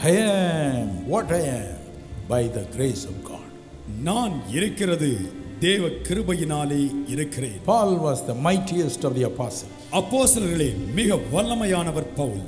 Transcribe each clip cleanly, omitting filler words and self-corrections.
I am what I am by the grace of God. நான் இருக்கிறது தேவ கிருபையினாலே இருக்கிறேன். Paul was the mightiest of the apostles. அப்போஸ்தலர்களே மிக வல்லமையானவர் Pavul.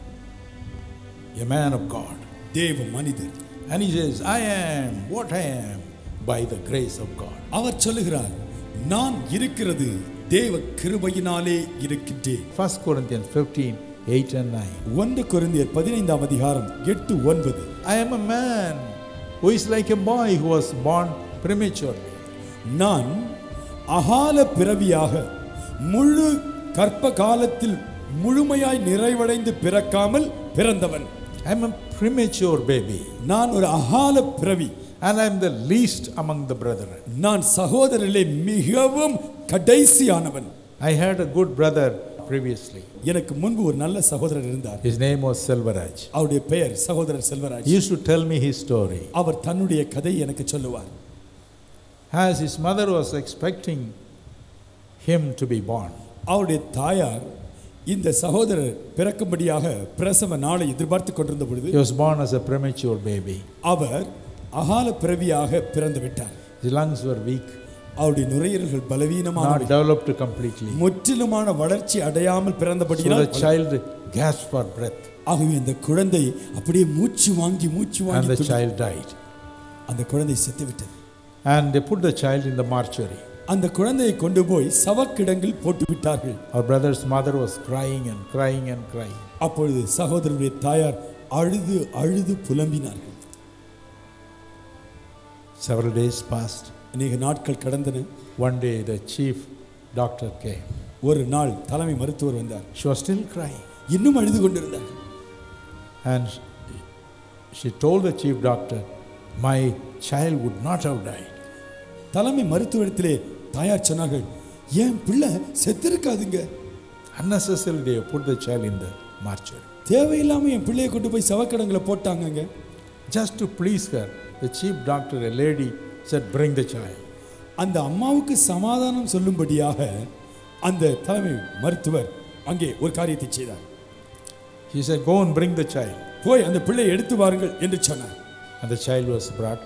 A man of God. தேவ மனிதர். And he says, I am what I am by the grace of God. அவர் சொல்லுகிறார், நான் இருக்கிறது தேவ கிருபையினாலே இருக்கின்றேன். 1 Corinthians 15:8 and 9. 1 கொரிந்தியர் 15ஆம் அதிகாரம் 8-9. I am a man who is like a boy who was born prematurely. நான் அகால பிறவியாக முழு கற்ப காலத்தில் முழுமையாய் நிறைவடைந்து பிறக்காமல் பிறந்தவன். I am a premature baby. நான் ஒரு அகால பிறவி. And I am the least among the brethren. நான் சகோதரரிலே மிகவும் கடைசியானவன். I had a good brother previously. எனக்கு முன்பு ஒரு நல்ல சகோதரர் இருந்தார். His name was Selvaraj. அவருடைய பெயர் சகோதரர் Selvaraj. He used to tell me his story. அவர் தன்னுடைய கதையை எனக்கு சொல்லுவார். As his mother was expecting him to be born, அவருடைய தாயார் இந்த சகோதரர் பிறக்கும்படியாக பிரசவ நாளை எதிர்பார்த்து கொண்டிருந்த பொழுது he was born as a premature baby. அவர் அகால பிறவியாக பிறந்து விட்டார். His lungs were weak, அவருடைய நுரையீரல்கள் not பலவீனமானவை, developed completely. முற்றிலுமான வளர்ச்சி அடையாமல் So பிறந்தபடியால் the child gasped for breath ஆகவே அந்த குழந்தை அப்படியே மூச்சு வாங்கி and the child died. அந்த குழந்தை செத்துவிட்டது. And they put the child in the mortuary. அந்த குழந்தையை கொண்டு போய் சவக்கிடங்கில் போட்டு விட்டார்கள். Our brother's mother was crying and crying and crying. அப்பொழுது சகோதரருடைய தாயார் அழுது அழுது புலம்பினார்கள். Several days passed. அநேக நாட்கள் கடந்தன. One day the chief doctor came. ஒரு நாள் தலைமை மருத்துவர் வந்தார். She was still crying. இன்னும் அழுது கொண்டிருந்தார். And she told the chief doctor, my child would not have died. தலைமை மருத்துவத்திலே தாயார் சொன்னார்கள், என் பிள்ளை செத்திருக்காதுங்க. Unnecessarily they put the child in the mortuary. தேவையில்லாம என் பிள்ளையை கொண்டு போய் சவக்கிடங்களை போட்டாங்கங்க. Just to please her, the chief doctor, a lady, said, bring the child. அந்த அம்மாவுக்கு சமாதானம் சொல்லும்படியாக அந்த தலைமை மருத்துவர் அங்கே ஒரு காரியத்தை செய்தார். He said, go and bring the child. போய் அந்த பிள்ளையை எடுத்து வாருங்கள் என்று சொன்னார். And the child was brought.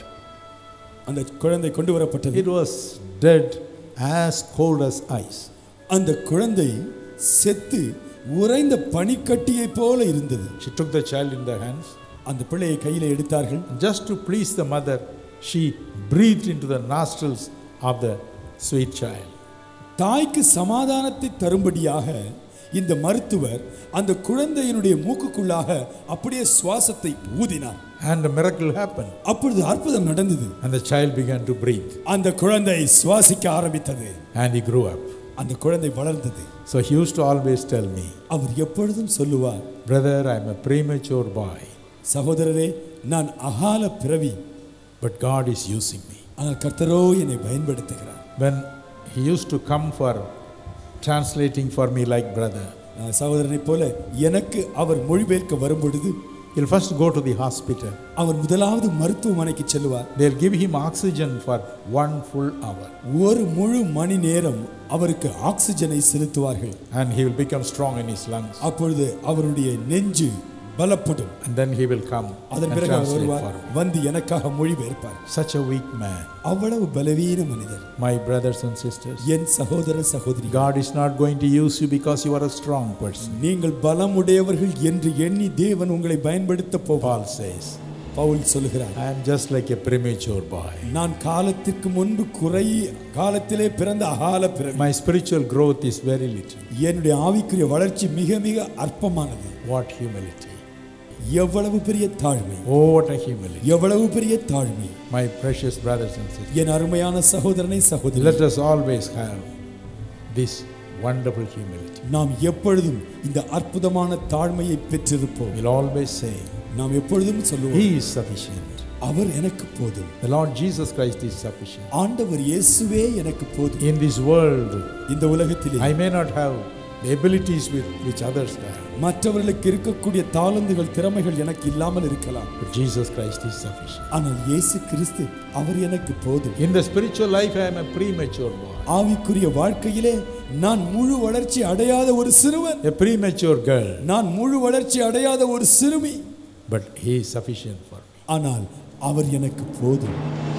அந்த குழந்தை கொண்டு வரப்பட்டது. It was dead as cold as ice. அந்த குழந்தை செத்து உறைந்த பனிக்கட்டியை போல இருந்தது. She took the child in their hands. அந்த பிள்ளையை கையில எடுத்தார்கள். Just to please the mother, she breathed into the nostrils of the sweet child. தாய்க்கு சமாதானத்தை தரும்படியாக இந்த மருத்துவர் அந்த குழந்தையினுடைய மூக்குக்குள்ளாக அப்படியே சுவாசத்தை ஊதினார். And a miracle happened. அப்பொழுது அற்புதம் நடந்தது. And the child began to breathe. அந்த குழந்தை சுவாசிக்க ஆரம்பித்தது. And he grew up. அந்த குழந்தை வளர்ந்தது. So he used to always tell me, அவர் எப்பொழுதும் சொல்லுவார், brother, I am a premature boy, சகோதரரே, நான் அகால பிறவி, but God is using me. ஆனால் கர்த்தரோ என்னை பயன்படுத்துகிறார். When he used to come for translating for me like brother, சகோதரனை போல எனக்கு அவர் மொழிபெயர்க்க வரும் பொழுது he'll first go to the hospital. அவர் முதலாவது மருத்துவமனைக்கு செல்வார். They'll give him oxygen for 1 full hour. ஒரு முழு மணி நேரம் அவருக்கு ஆக்சிஜனை செலுத்துவார்கள். And he will become strong in his lungs. அப்பொழுது அவருடைய நெஞ்சு பலப்படும். And then he will come அதன் and பிறகு translate வருவார், for me. வந்து எனக்காக மொழிபெயர்ப்பார். Such a weak man. அவ்வளவு பலவீன மனிதர். My brothers and sisters, என் சகோதர சகோதரி, God is not going to use you because you are a strong person. நீங்கள் பலமுடையவர்கள் என்று எண்ணி தேவன் உங்களை பயன்படுத்த போவார். Paul says, பவுல் சொல்கிறார், I am just like a premature boy. நான் காலத்திற்கு முன்பு காலத்திலே பிறந்த அகால பிறவி. My spiritual growth is very little. என்னுடைய ஆவிக்குரிய வளர்ச்சி மிக மிக அற்பமானது. What humility. எவ்வளவு பெரிய தாழ்மை. Oh, what a humility. எவ்வளவு பெரிய தாழ்மை. My precious brothers and sisters, என் அருமையான சகோதரனை சகோதரி, let us always have this wonderful humility. நாம் எப்பொழுதும் இந்த அற்புதமான தாழ்மையை பெற்றிருப்போம். We'll always say, நாம் எப்பொழுதும் சொல்லுவோம், He is sufficient. அவர் எனக்கு போதும். The Lord Jesus Christ is sufficient. ஆண்டவர் இயேசுவே எனக்கு போதும். In this world, இந்த உலகத்திலே I may not have the abilities which others have, மற்றவர்களுக்கு இருக்கக்கூடிய தாளந்துகள் திறமைகள் எனக்கு இல்லாமல் இருக்கலாம். but Jesus Christ is sufficient. ஆனால் இயேசு கிறிஸ்து அவர் எனக்கு போதும். In the spiritual life, I am a premature boy. ஆவிக்குரிய வாழ்க்கையிலே நான் முழு வளர்ச்சி அடையாத ஒரு சிறுவன். A premature girl. நான் முழு வளர்ச்சி அடையாத ஒரு சிறுமி. but He is sufficient for me. ஆனால் அவர் எனக்கு போதும்.